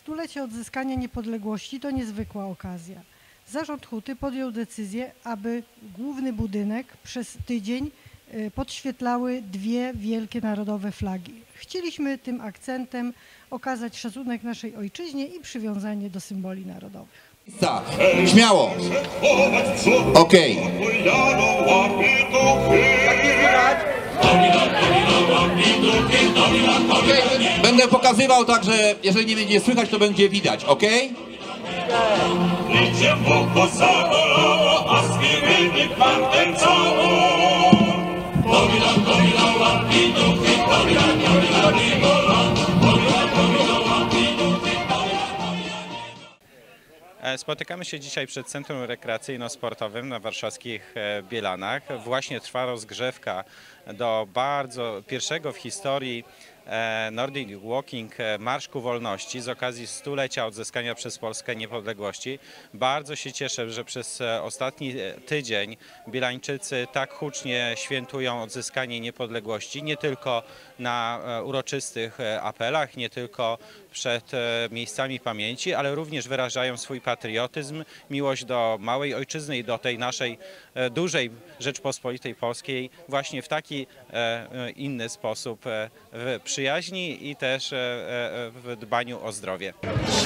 Stulecie odzyskania niepodległości to niezwykła okazja. Zarząd huty podjął decyzję, aby główny budynek przez tydzień podświetlały dwie wielkie narodowe flagi. Chcieliśmy tym akcentem okazać szacunek naszej ojczyźnie i przywiązanie do symboli narodowych. Śmiało. Okej. Będę pokazywał tak, że jeżeli nie będzie słychać, to będzie widać, ok? Spotykamy się dzisiaj przed Centrum Rekreacyjno-Sportowym na warszawskich Bielanach. Właśnie trwa rozgrzewka do pierwszego w historii Nordic Walking Marsz ku Wolności z okazji stulecia odzyskania przez Polskę niepodległości. Bardzo się cieszę, że przez ostatni tydzień Bielańczycy tak hucznie świętują odzyskanie niepodległości, nie tylko na uroczystych apelach, nie tylko przed miejscami pamięci, ale również wyrażają swój patriotyzm, miłość do małej ojczyzny i do tej naszej dużej Rzeczpospolitej Polskiej właśnie w taki inny sposób, w przyjaźni i też w dbaniu o zdrowie.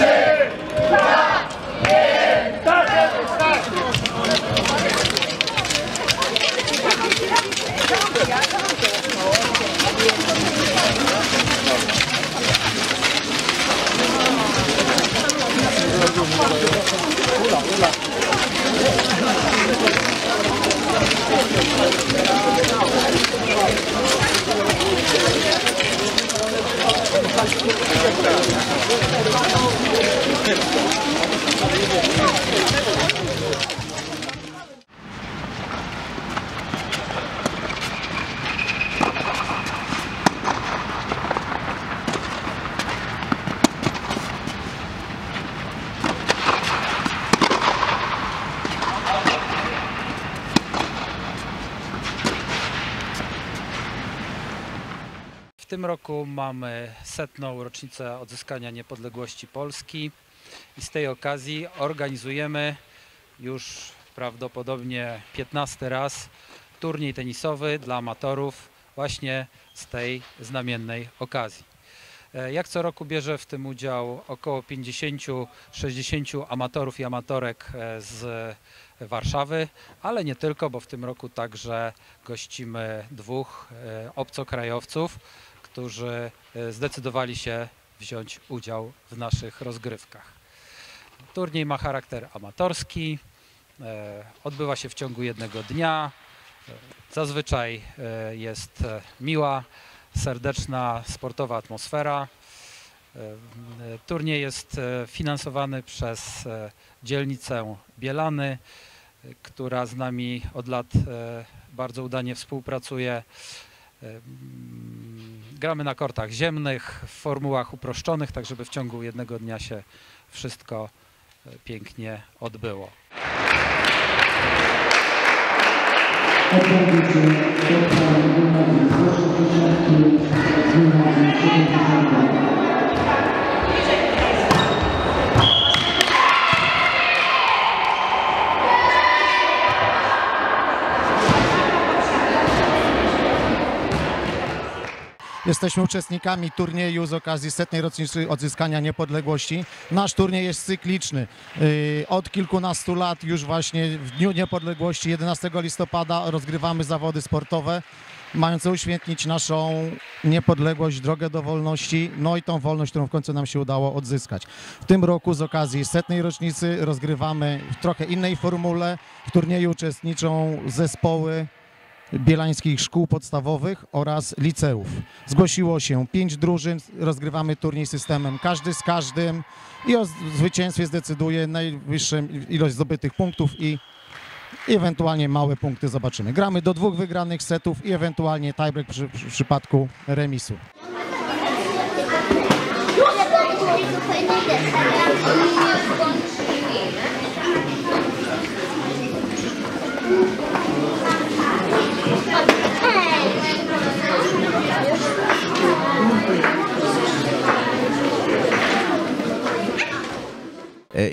W tym roku mamy 100. rocznicę odzyskania niepodległości Polski i z tej okazji organizujemy już prawdopodobnie 15. raz turniej tenisowy dla amatorów właśnie z tej znamiennej okazji. Jak co roku bierze w tym udział około 50-60 amatorów i amatorek z Warszawy, ale nie tylko, bo w tym roku także gościmy dwóch obcokrajowców, którzy zdecydowali się wziąć udział w naszych rozgrywkach. Turniej ma charakter amatorski, odbywa się w ciągu jednego dnia. Zazwyczaj jest miła, serdeczna, sportowa atmosfera. Turniej jest finansowany przez dzielnicę Bielany, która z nami od lat bardzo udanie współpracuje. Gramy na kortach ziemnych, w formułach uproszczonych, tak żeby w ciągu jednego dnia się wszystko pięknie odbyło. Jesteśmy uczestnikami turnieju z okazji 100. rocznicy odzyskania niepodległości. Nasz turniej jest cykliczny. Od kilkunastu lat już właśnie w Dniu Niepodległości 11 listopada rozgrywamy zawody sportowe mające uświetnić naszą niepodległość, drogę do wolności, no i tą wolność, którą w końcu nam się udało odzyskać. W tym roku z okazji 100. rocznicy rozgrywamy w trochę innej formule. W turnieju uczestniczą zespoły bielańskich szkół podstawowych oraz liceów. Zgłosiło się 5 drużyn, rozgrywamy turniej systemem każdy z każdym i o zwycięstwie zdecyduje najwyższa ilość zdobytych punktów i ewentualnie małe punkty zobaczymy. Gramy do 2 wygranych setów i ewentualnie tiebreak w przypadku remisu.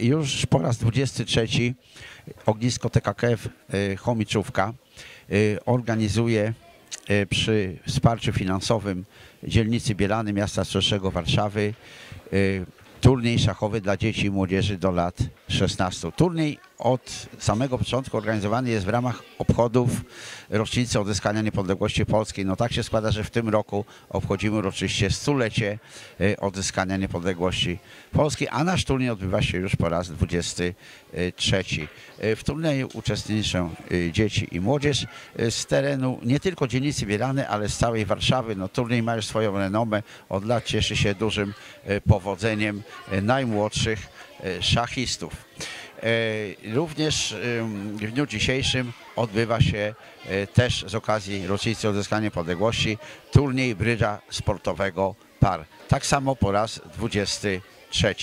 Już po raz 23 ognisko TKKF Chomiczówka organizuje przy wsparciu finansowym dzielnicy Bielany miasta stołecznego Warszawy turniej szachowy dla dzieci i młodzieży do lat 16. Turniej od samego początku organizowany jest w ramach obchodów rocznicy odzyskania niepodległości polskiej. No tak się składa, że w tym roku obchodzimy uroczyście stulecie odzyskania niepodległości polskiej, a nasz turniej odbywa się już po raz 23. W turnieju uczestniczą dzieci i młodzież z terenu nie tylko dzielnicy Bielany, ale z całej Warszawy. No, turniej ma już swoją renomę, od lat cieszy się dużym powodzeniem najmłodszych szachistów. Również w dniu dzisiejszym odbywa się też z okazji rocznicy odzyskania niepodległości turniej brydża sportowego par. Tak samo po raz 23.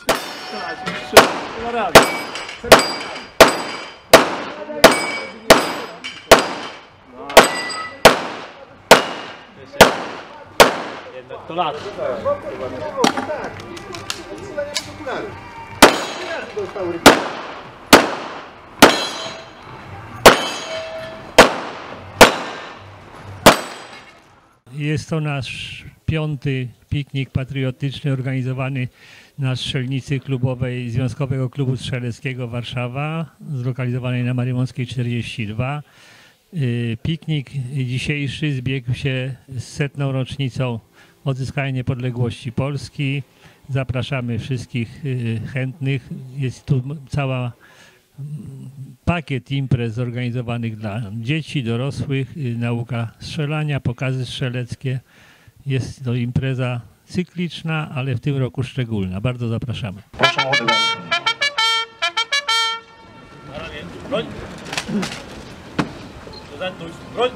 To lat. Jest to nasz 5. piknik patriotyczny organizowany na strzelnicy klubowej Związkowego Klubu Strzeleckiego Warszawa, zlokalizowanej na Mariemąckiej 42. Piknik dzisiejszy zbiegł się z 100. rocznicą odzyskania niepodległości Polski. Zapraszamy wszystkich chętnych. Jest tu cały pakiet imprez zorganizowanych dla dzieci, dorosłych, nauka strzelania, pokazy strzeleckie. Jest to impreza cykliczna, ale w tym roku szczególna. Bardzo zapraszamy. Proszę o oddanie. Na ramię. Broń. Prezentuj. Broń.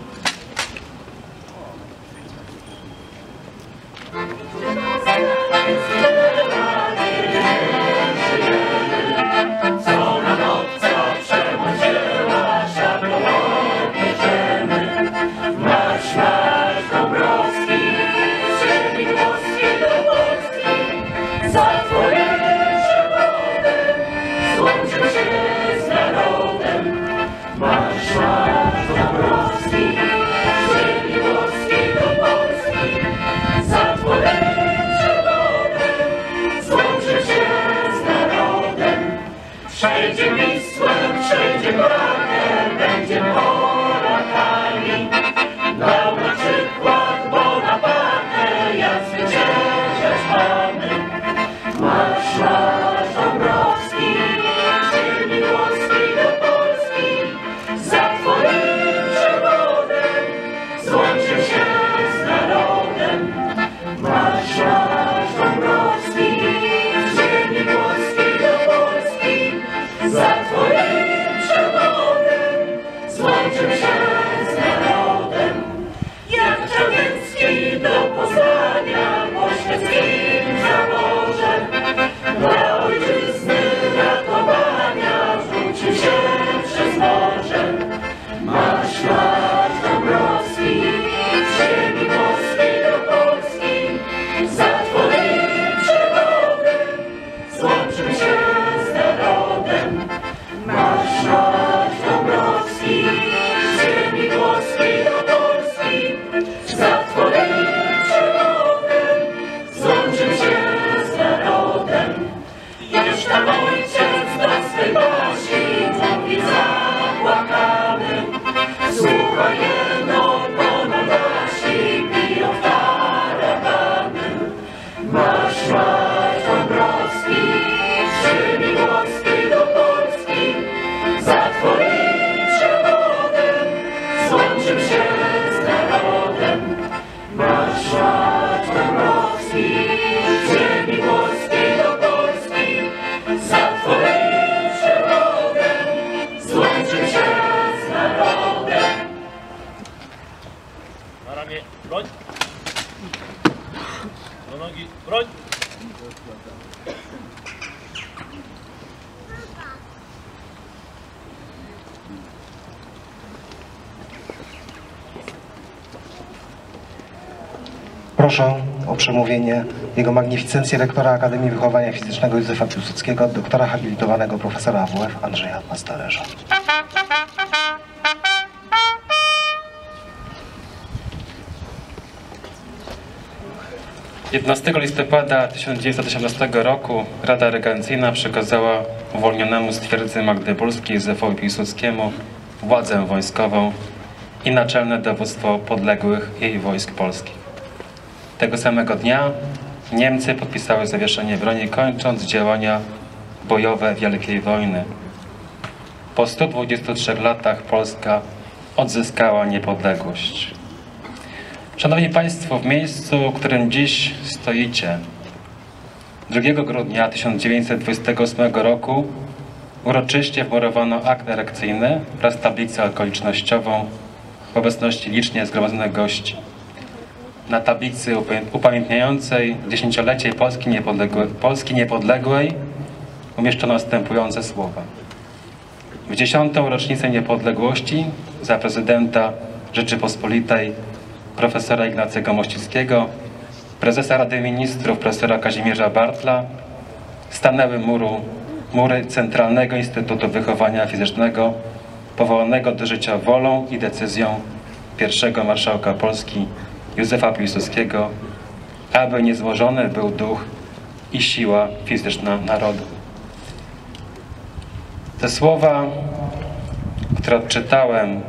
Przejdzie Wisłem, przejdzie Barakiem, będzie Polakami. Dał na przykład Bonaparte, jak zwyciężać mamy. Marsz, marsz Dąbrowski, z ziemi włoskiej do Polski. Za twoim przewodem złączy się z narodem. Marsz, marsz Dąbrowski, z ziemi włoskiej do Polski. Za twoim przewodem złączył się z narodem. Jak Czarniecki do Poznania po świeckim zaborze dla ojczyzny ratowania rzucił się przez morze. Marsz, marsz Dąbrowski, z ziemi włoskiej do Polski. Za twoim przewodem złączył się z narodem. Marsz, marsz Dąbrowski, z ziemi włoskiej do Polski. Za twoim przewodem złączył się z narodem. Już tam ojciec do swej Basi mówi zapłakany. Słuchaj, jeno po Nasi biją w tarabany. Marsz, marsz Dąbrowski, z ziemi włoskiej do Polski. Za twoim przewodem złączył się z narodem. Marsz, marsz Dąbrowski, z ziemi włoskiej do Polski. Za twoim przewodem złączył się z narodem. Na ramię. Broń. Do nogi. Broń. Proszę o przemówienie Jego Magnificencję rektora Akademii Wychowania Fizycznego Józefa Piłsudskiego, doktora habilitowanego profesora AWF Andrzeja Pastorysza. 11 listopada 1918 roku Rada Regencyjna przekazała uwolnionemu z twierdzy magdeburskiej Józefowi Piłsudskiemu władzę wojskową i naczelne dowództwo podległych jej wojsk polskich. Tego samego dnia Niemcy podpisały zawieszenie broni, kończąc działania bojowe Wielkiej Wojny. Po 123 latach Polska odzyskała niepodległość. Szanowni Państwo, w miejscu, w którym dziś stoicie, 2 grudnia 1928 roku uroczyście wmurowano akt erekcyjny wraz z tablicą okolicznościową w obecności licznie zgromadzonych gości. Na tablicy upamiętniającej dziesięciolecie Polski niepodległej umieszczono następujące słowa. W 10. rocznicę niepodległości za prezydenta Rzeczypospolitej profesora Ignacego Mościckiego, prezesa Rady Ministrów profesora Kazimierza Bartla stanęły mury Centralnego Instytutu Wychowania Fizycznego, powołanego do życia wolą i decyzją pierwszego marszałka Polski Józefa Piłsudskiego, aby niezłożony był duch i siła fizyczna narodu. Te słowa, które odczytałem,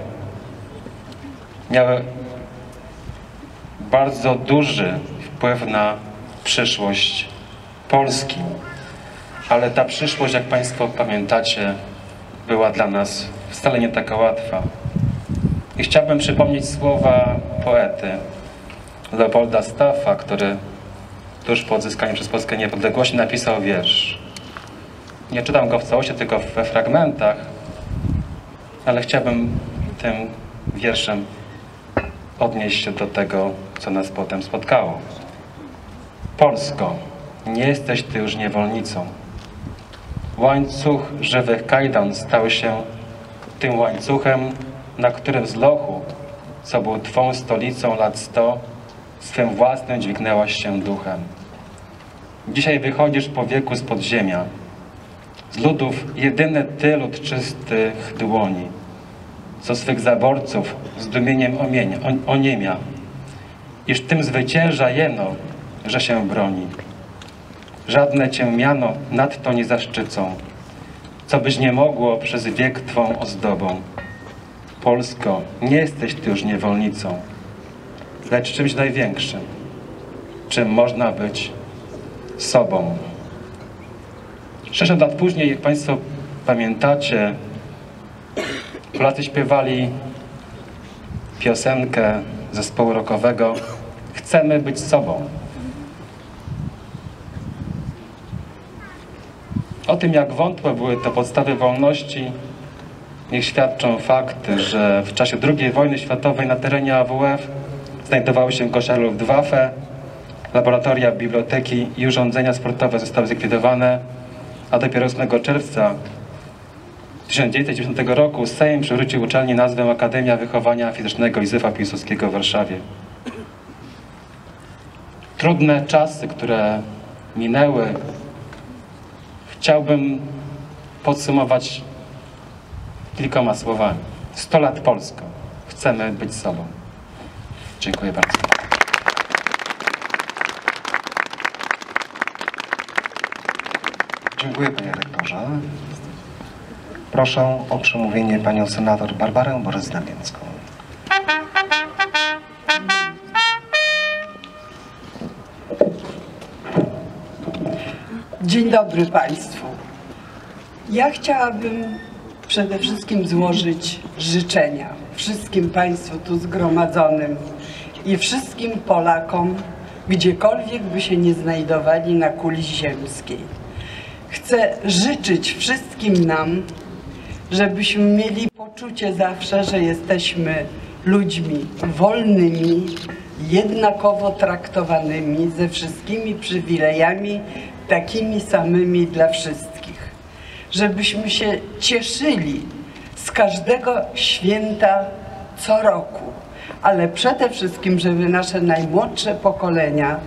miały bardzo duży wpływ na przyszłość Polski. Ale ta przyszłość, jak Państwo pamiętacie, była dla nas wcale nie taka łatwa. I chciałbym przypomnieć słowa poety Leopolda Staffa, który tuż po odzyskaniu przez Polskę niepodległości napisał wiersz. Nie czytam go w całości, tylko we fragmentach, ale chciałbym tym wierszem odnieść się do tego, co nas potem spotkało. Polsko, nie jesteś Ty już niewolnicą. Łańcuch żywych kajdan stał się tym łańcuchem, na którym z lochu, co był Twą stolicą lat 100, swym własnym dźwignęłaś się duchem. Dzisiaj wychodzisz po wieku z podziemia. Z ludów jedyny Ty lud czystych dłoni, co swych zaborców zdumieniem oniemia, iż tym zwycięża jeno, że się broni. Żadne Cię miano nadto nie zaszczycą, co byś nie mogło przez wiek Twą ozdobą. Polsko, nie jesteś Ty już niewolnicą, lecz czymś największym, czym można być sobą. 60 lat później, jak Państwo pamiętacie, Polacy śpiewali piosenkę zespołu rockowego Chcemy być sobą. O tym, jak wątłe były to podstawy wolności, niech świadczą fakty, że w czasie II wojny światowej na terenie AWF znajdowały się kosze Luftwaffe, laboratoria, biblioteki i urządzenia sportowe zostały zlikwidowane, a dopiero 8 czerwca 1990 roku Sejm przywrócił uczelni nazwę Akademia Wychowania Fizycznego Józefa Piłsudskiego w Warszawie. Trudne czasy, które minęły, chciałbym podsumować kilkoma słowami. 100 lat Polsko. Chcemy być sobą. Dziękuję bardzo. Dziękuję, panie rektorze. Proszę o przemówienie panią senator Barbarę Borys-Dębińską. Dzień dobry Państwu. Ja chciałabym przede wszystkim złożyć życzenia wszystkim Państwu tu zgromadzonym i wszystkim Polakom, gdziekolwiek by się nie znajdowali na kuli ziemskiej. Chcę życzyć wszystkim nam, żebyśmy mieli poczucie zawsze, że jesteśmy ludźmi wolnymi, jednakowo traktowanymi, ze wszystkimi przywilejami, takimi samymi dla wszystkich. Żebyśmy się cieszyli z każdego święta co roku, ale przede wszystkim, żeby nasze najmłodsze pokolenia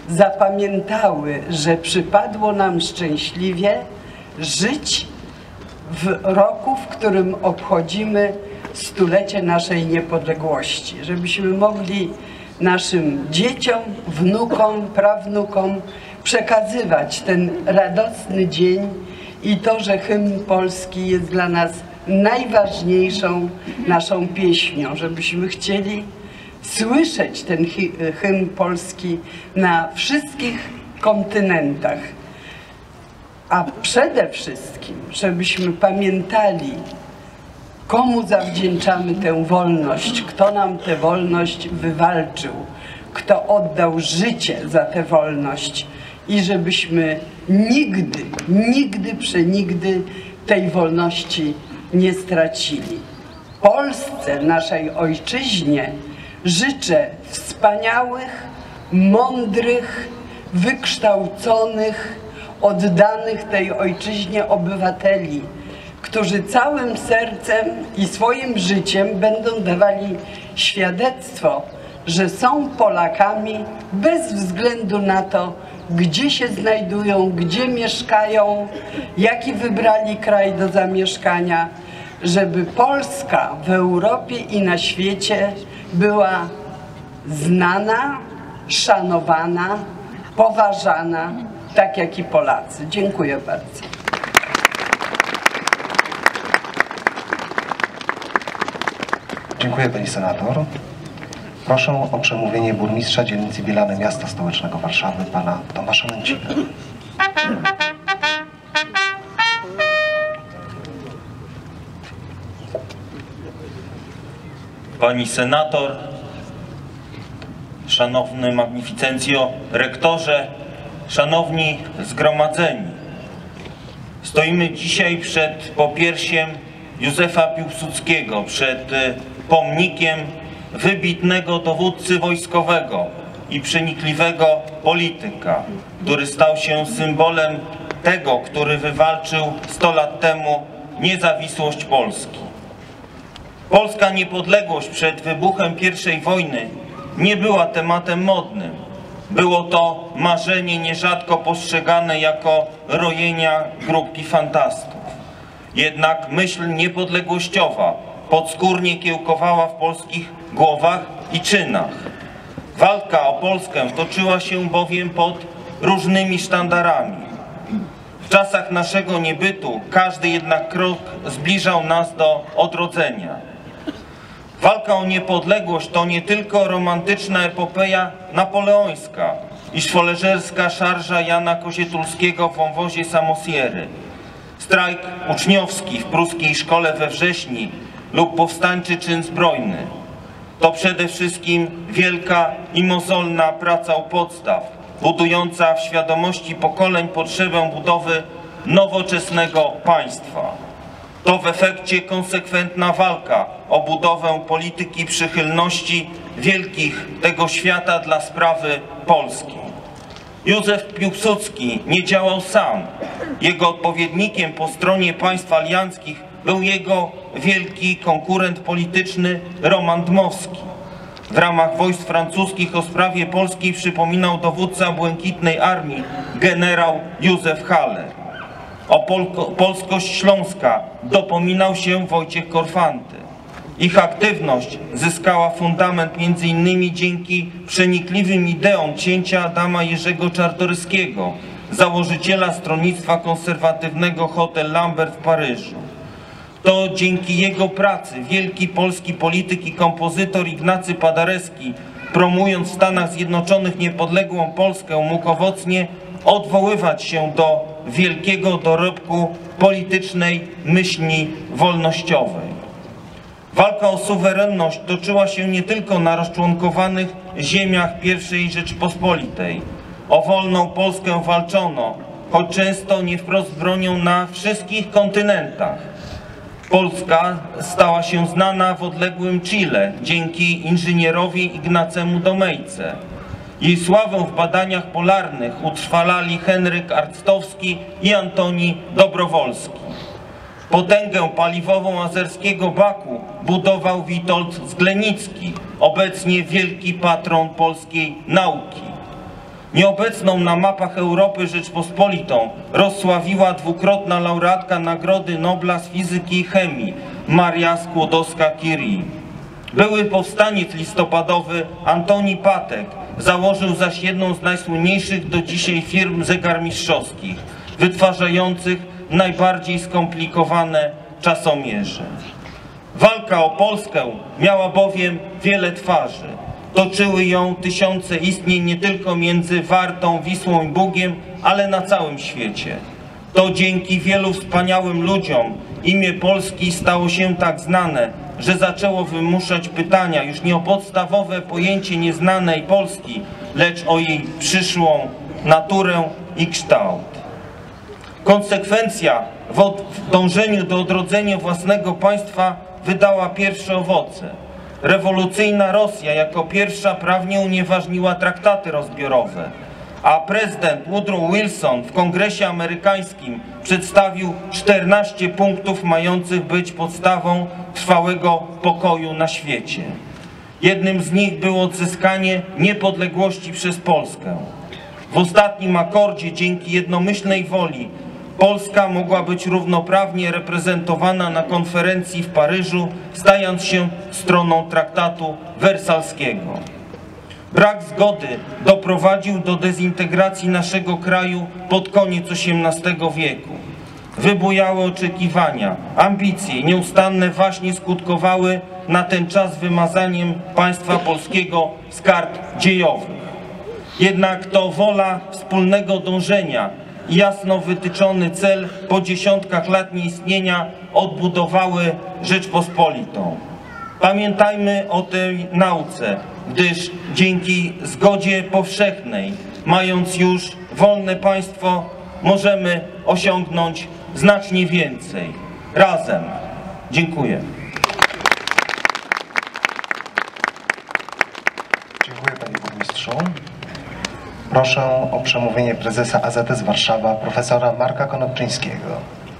zapamiętały, że przypadło nam szczęśliwie żyć w roku, w którym obchodzimy stulecie naszej niepodległości, żebyśmy mogli naszym dzieciom, wnukom, prawnukom przekazywać ten radosny dzień i to, że hymn polski jest dla nas najważniejszą naszą pieśnią, żebyśmy chcieli słyszeć ten hymn polski na wszystkich kontynentach. A przede wszystkim, żebyśmy pamiętali, komu zawdzięczamy tę wolność, kto nam tę wolność wywalczył, kto oddał życie za tę wolność i żebyśmy nigdy, przenigdy tej wolności nie stracili. Polsce, naszej ojczyźnie, życzę wspaniałych, mądrych, wykształconych, oddanych tej ojczyźnie obywateli, którzy całym sercem i swoim życiem będą dawali świadectwo, że są Polakami bez względu na to, gdzie się znajdują, gdzie mieszkają, jaki wybrali kraj do zamieszkania, żeby Polska w Europie i na świecie była znana, szanowana, poważana, tak jak i Polacy. Dziękuję bardzo. Dziękuję pani senator. Proszę o przemówienie burmistrza dzielnicy Bielany Miasta Stołecznego Warszawy, pana Tomasza Męcina. Pani senator, szanowny magnificencjo, rektorze, szanowni zgromadzeni. Stoimy dzisiaj przed popiersiem Józefa Piłsudskiego, przed pomnikiem wybitnego dowódcy wojskowego i przenikliwego polityka, który stał się symbolem tego, który wywalczył 100 lat temu niezawisłość Polski. Polska niepodległość przed wybuchem I wojny nie była tematem modnym. Było to marzenie nierzadko postrzegane jako rojenia grupki fantastów. Jednak myśl niepodległościowa podskórnie kiełkowała w polskich głowach i czynach. Walka o Polskę toczyła się bowiem pod różnymi sztandarami. W czasach naszego niebytu każdy jednak krok zbliżał nas do odrodzenia. Walka o niepodległość to nie tylko romantyczna epopeja napoleońska i szwoleżerska szarża Jana Kozietulskiego w wąwozie Samosiery, strajk uczniowski w pruskiej szkole we wrześni lub powstańczy czyn zbrojny. To przede wszystkim wielka i mozolna praca u podstaw, budująca w świadomości pokoleń potrzebę budowy nowoczesnego państwa. To w efekcie konsekwentna walka o budowę polityki przychylności wielkich tego świata dla sprawy Polski. Józef Piłsudski nie działał sam. Jego odpowiednikiem po stronie państw alianckich był jego wielki konkurent polityczny Roman Dmowski. W ramach wojsk francuskich o sprawie polskiej przypominał dowódca Błękitnej Armii generał Józef Haller. O polskość Śląska dopominał się Wojciech Korfanty. Ich aktywność zyskała fundament m.in. dzięki przenikliwym ideom księcia Adama Jerzego Czartoryskiego, założyciela stronnictwa konserwatywnego Hotel Lambert w Paryżu. To dzięki jego pracy wielki polski polityk i kompozytor Ignacy Paderewski, promując w Stanach Zjednoczonych niepodległą Polskę, mógł owocnie odwoływać się do wielkiego dorobku politycznej myśli wolnościowej. Walka o suwerenność toczyła się nie tylko na rozczłonkowanych ziemiach I Rzeczypospolitej. O wolną Polskę walczono, choć często nie wprost bronią na wszystkich kontynentach. Polska stała się znana w odległym Chile dzięki inżynierowi Ignacemu Domejce. Jej sławę w badaniach polarnych utrwalali Henryk Arctowski i Antoni Dobrowolski. Potęgę paliwową azerskiego Baku budował Witold Zglenicki, obecnie wielki patron polskiej nauki. Nieobecną na mapach Europy Rzeczpospolitą rozsławiła dwukrotna laureatka Nagrody Nobla z fizyki i chemii Maria Skłodowska-Curie. Były powstaniec listopadowy Antoni Patek założył zaś jedną z najsłynniejszych do dzisiaj firm zegarmistrzowskich, wytwarzających najbardziej skomplikowane czasomierze. Walka o Polskę miała bowiem wiele twarzy. Toczyły ją tysiące istnień nie tylko między Wartą, Wisłą i Bugiem, ale na całym świecie. To dzięki wielu wspaniałym ludziom imię Polski stało się tak znane, że zaczęło wymuszać pytania już nie o podstawowe pojęcie nieznanej Polski, lecz o jej przyszłą naturę i kształt. Konsekwencja w dążeniu do odrodzenia własnego państwa wydała pierwsze owoce. Rewolucyjna Rosja jako pierwsza prawnie unieważniła traktaty rozbiorowe, a prezydent Woodrow Wilson w Kongresie Amerykańskim przedstawił 14 punktów mających być podstawą trwałego pokoju na świecie. Jednym z nich było odzyskanie niepodległości przez Polskę. W ostatnim akordzie dzięki jednomyślnej woli Polska mogła być równoprawnie reprezentowana na konferencji w Paryżu, stając się stroną traktatu wersalskiego. Brak zgody doprowadził do dezintegracji naszego kraju pod koniec XVIII wieku. Wybujałe oczekiwania, ambicje i nieustanne waśnie skutkowały na ten czas wymazaniem państwa polskiego z kart dziejowych. Jednak to wola wspólnego dążenia i jasno wytyczony cel po dziesiątkach lat nieistnienia odbudowały Rzeczpospolitą. Pamiętajmy o tej nauce, gdyż dzięki zgodzie powszechnej, mając już wolne państwo, możemy osiągnąć znacznie więcej. Razem. Dziękuję. Dziękuję panie burmistrzu. Proszę o przemówienie prezesa AZS Warszawa, profesora Marka Konopczyńskiego.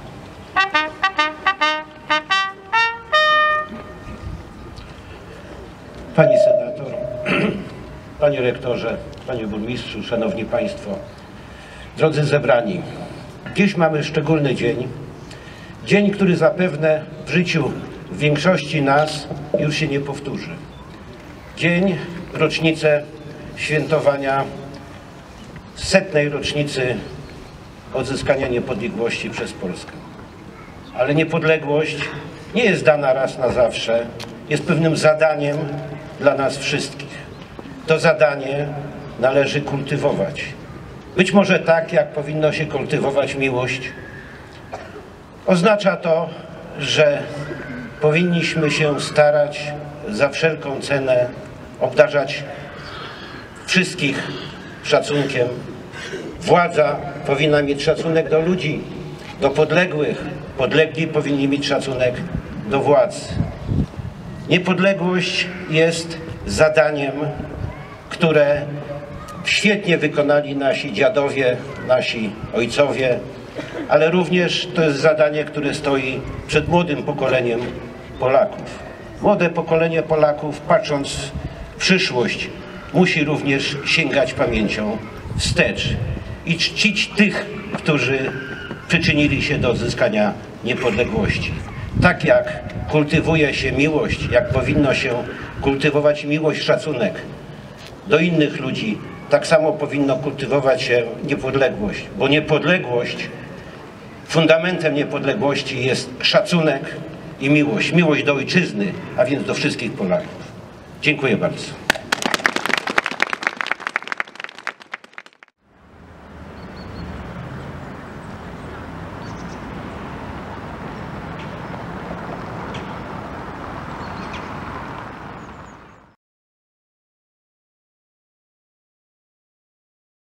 Pani senator, panie rektorze, panie burmistrzu, szanowni państwo, drodzy zebrani. Dziś mamy szczególny dzień. Dzień, który zapewne w życiu większości nas już się nie powtórzy. Dzień, rocznicę świętowania 100. rocznicy odzyskania niepodległości przez Polskę. Ale niepodległość nie jest dana raz na zawsze, jest pewnym zadaniem dla nas wszystkich. To zadanie należy kultywować. Być może tak, jak powinno się kultywować miłość. Oznacza to, że powinniśmy się starać za wszelką cenę obdarzać wszystkich szacunkiem. Władza powinna mieć szacunek do ludzi, do podległych. Podlegli powinni mieć szacunek do władz. Niepodległość jest zadaniem, które świetnie wykonali nasi dziadowie, nasi ojcowie, ale również to jest zadanie, które stoi przed młodym pokoleniem Polaków. Młode pokolenie Polaków, patrząc w przyszłość, musi również sięgać pamięcią wstecz i czcić tych, którzy przyczynili się do odzyskania niepodległości. Tak jak kultywuje się miłość, jak powinno się kultywować miłość, szacunek do innych ludzi, tak samo powinno kultywować się niepodległość, bo niepodległość, fundamentem niepodległości jest szacunek i miłość. Miłość do ojczyzny, a więc do wszystkich Polaków. Dziękuję bardzo.